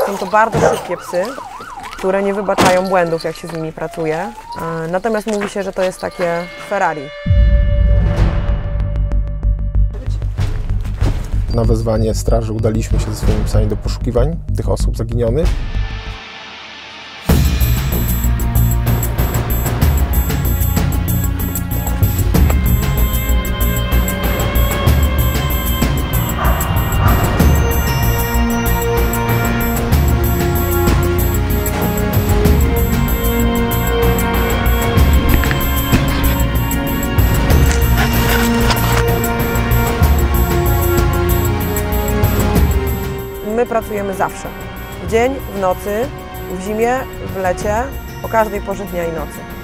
Są to bardzo szybkie psy, które nie wybaczają błędów, jak się z nimi pracuje. Natomiast mówi się, że to jest takie Ferrari. Na wezwanie straży udaliśmy się ze swoimi psami do poszukiwań tych osób zaginionych. My pracujemy zawsze. W dzień, w nocy, w zimie, w lecie, o każdej porze dnia i nocy.